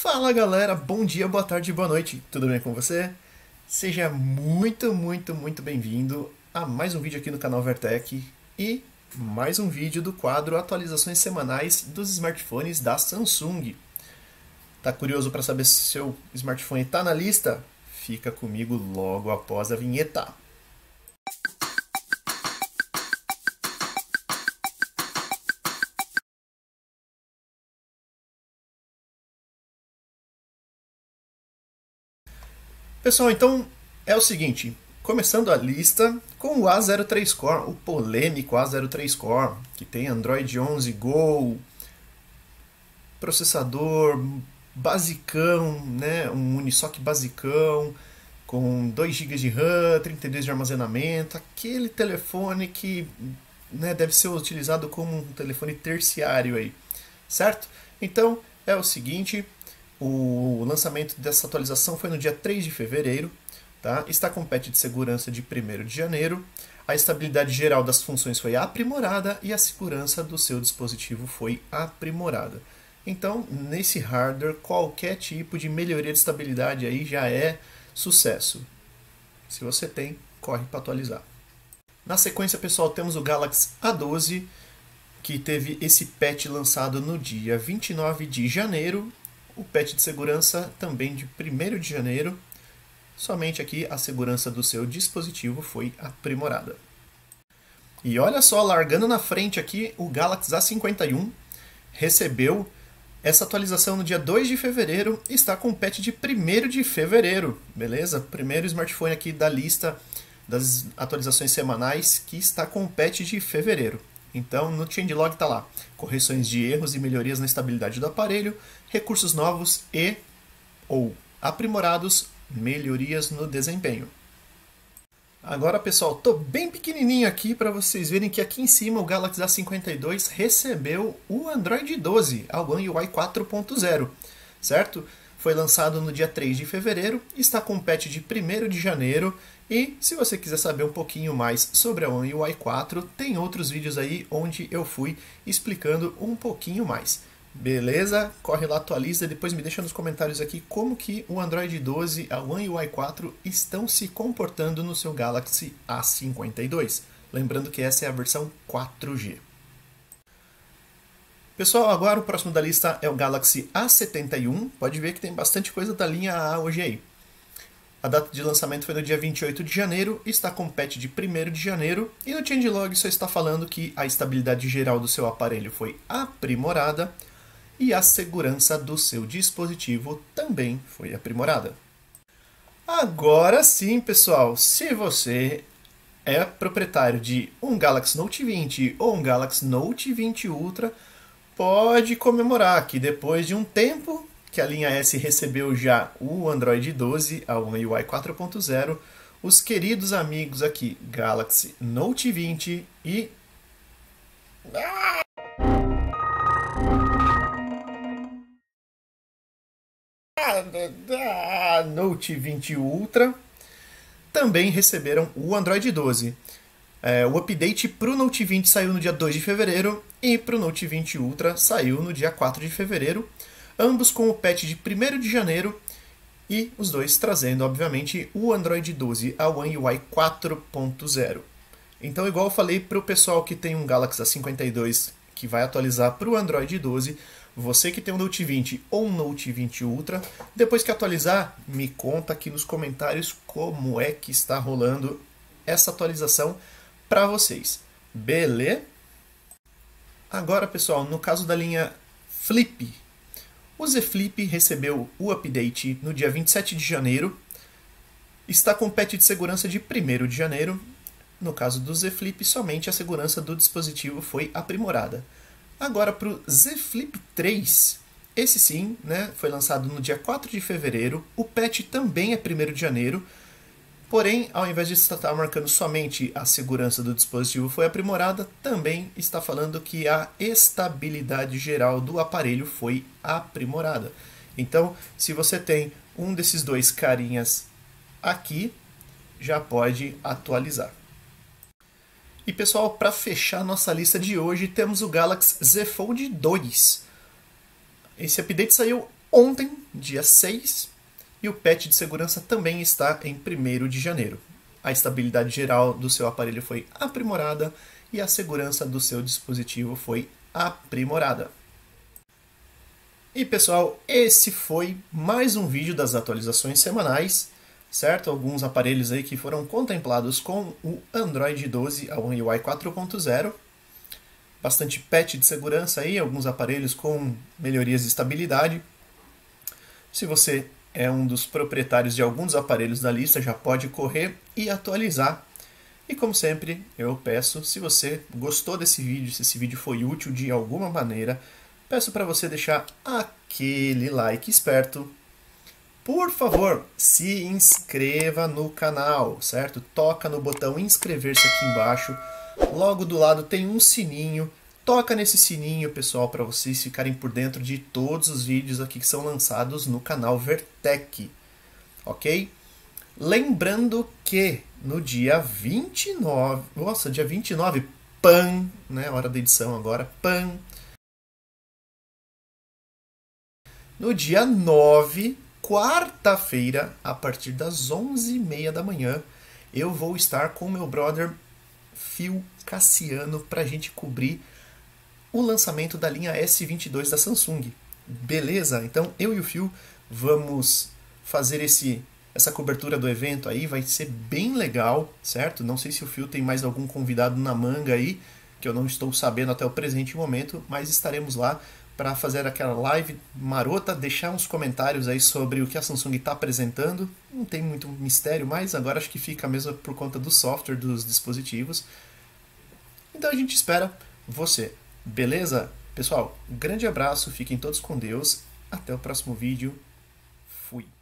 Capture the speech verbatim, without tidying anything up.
Fala galera, bom dia, boa tarde, boa noite, tudo bem com você? Seja muito, muito, muito bem-vindo a mais um vídeo aqui no canal Vertec e mais um vídeo do quadro Atualizações Semanais dos Smartphones da Samsung. Tá curioso para saber se seu smartphone está na lista? Fica comigo logo após a vinheta. Pessoal, então é o seguinte, começando a lista com o A zero três Core, o polêmico A zero três Core, que tem Android onze Go, processador basicão, né, um Unisoc basicão, com dois gigas de RAM, trinta e dois de armazenamento, aquele telefone que, né, deve ser utilizado como um telefone terciário aí, certo? Então é o seguinte... O lançamento dessa atualização foi no dia três de fevereiro, tá? Está com patch de segurança de primeiro de janeiro, a estabilidade geral das funções foi aprimorada e a segurança do seu dispositivo foi aprimorada. Então, nesse hardware, qualquer tipo de melhoria de estabilidade aí já é sucesso. Se você tem, corre para atualizar. Na sequência, pessoal, temos o Galaxy A doze, que teve esse patch lançado no dia vinte e nove de janeiro, o patch de segurança também de primeiro de janeiro, somente aqui a segurança do seu dispositivo foi aprimorada. E olha só, largando na frente aqui, o Galaxy A cinquenta e um recebeu essa atualização no dia dois de fevereiro e está com o patch de primeiro de fevereiro, beleza? Primeiro smartphone aqui da lista das atualizações semanais que está com o patch de fevereiro. Então, no changelog está lá, correções de erros e melhorias na estabilidade do aparelho, recursos novos e ou aprimorados, melhorias no desempenho. Agora, pessoal, estou bem pequenininho aqui para vocês verem que aqui em cima o Galaxy A cinquenta e dois recebeu o Android doze, a One U I quatro ponto zero, certo? Foi lançado no dia três de fevereiro, está com patch de primeiro de janeiro. E se você quiser saber um pouquinho mais sobre a One U I quatro, tem outros vídeos aí onde eu fui explicando um pouquinho mais. Beleza? Corre lá, atualiza, depois me deixa nos comentários aqui como que o Android doze, a One U I quatro estão se comportando no seu Galaxy A cinquenta e dois. Lembrando que essa é a versão quatro G. Pessoal, agora o próximo da lista é o Galaxy A setenta e um. Pode ver que tem bastante coisa da linha A hoje aí. A data de lançamento foi no dia vinte e oito de janeiro, está com patch de primeiro de janeiro e no changelog só está falando que a estabilidade geral do seu aparelho foi aprimorada e a segurança do seu dispositivo também foi aprimorada. Agora sim, pessoal, se você é proprietário de um Galaxy Note vinte ou um Galaxy Note vinte Ultra, pode comemorar que depois de um tempo que a linha S recebeu já o Android doze, a One U I quatro ponto zero, os queridos amigos aqui, Galaxy Note vinte e... Note vinte Ultra, também receberam o Android doze. É, o update para o Note vinte saiu no dia dois de fevereiro e para o Note vinte Ultra saiu no dia quatro de fevereiro. Ambos com o patch de primeiro de janeiro e os dois trazendo, obviamente, o Android doze, a One U I quatro ponto zero. Então, igual eu falei para o pessoal que tem um Galaxy A cinquenta e dois que vai atualizar para o Android doze, você que tem um Note vinte ou um Note vinte Ultra, depois que atualizar, me conta aqui nos comentários como é que está rolando essa atualização para vocês. Beleza? Agora, pessoal, no caso da linha Flip, o Z Flip recebeu o update no dia vinte e sete de janeiro, está com patch de segurança de primeiro de janeiro. No caso do Z Flip, somente a segurança do dispositivo foi aprimorada. Agora para o Z Flip três, esse sim, né, foi lançado no dia quatro de fevereiro, o patch também é primeiro de janeiro, porém, ao invés de estar marcando somente a segurança do dispositivo foi aprimorada, também está falando que a estabilidade geral do aparelho foi aprimorada. Então, se você tem um desses dois carinhas aqui, já pode atualizar. E pessoal, para fechar nossa lista de hoje, temos o Galaxy Z Fold dois. Esse update saiu ontem, dia seis, e o patch de segurança também está em primeiro de janeiro. A estabilidade geral do seu aparelho foi aprimorada e a segurança do seu dispositivo foi aprimorada. E pessoal, esse foi mais um vídeo das atualizações semanais, certo? Alguns aparelhos aí que foram contemplados com o Android doze, a One U I quatro ponto zero. Bastante patch de segurança aí, alguns aparelhos com melhorias de estabilidade. Se você é um dos proprietários de alguns aparelhos da lista, já pode correr e atualizar. E como sempre, eu peço, se você gostou desse vídeo, se esse vídeo foi útil de alguma maneira, peço para você deixar aquele like esperto. Por favor, se inscreva no canal, certo? Toca no botão inscrever-se aqui embaixo. Logo do lado tem um sininho. Toca nesse sininho, pessoal, para vocês ficarem por dentro de todos os vídeos aqui que são lançados no canal Vertec, ok? Lembrando que no dia vinte e nove, nossa, dia vinte e nove, pam, né, hora da edição agora, pam. No dia nove, quarta-feira, a partir das onze e meia da manhã, eu vou estar com meu brother Phil Cassiano para a gente cobrir o lançamento da linha S vinte e dois da Samsung. Beleza? Então eu e o Phil vamos fazer esse, essa cobertura do evento aí, vai ser bem legal, certo? Não sei se o Phil tem mais algum convidado na manga aí, que eu não estou sabendo até o presente momento, mas estaremos lá para fazer aquela live marota, deixar uns comentários aí sobre o que a Samsung está apresentando. Não tem muito mistério, mas agora acho que fica mesmo por conta do software dos dispositivos. Então a gente espera você. Beleza? Pessoal, grande abraço, fiquem todos com Deus. Até o próximo vídeo. Fui.